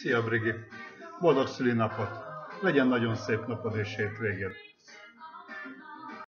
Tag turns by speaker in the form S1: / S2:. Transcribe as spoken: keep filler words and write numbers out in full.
S1: Szia, Brigi! Boldog szülinapot! Legyen nagyon szép napod és hétvégéd!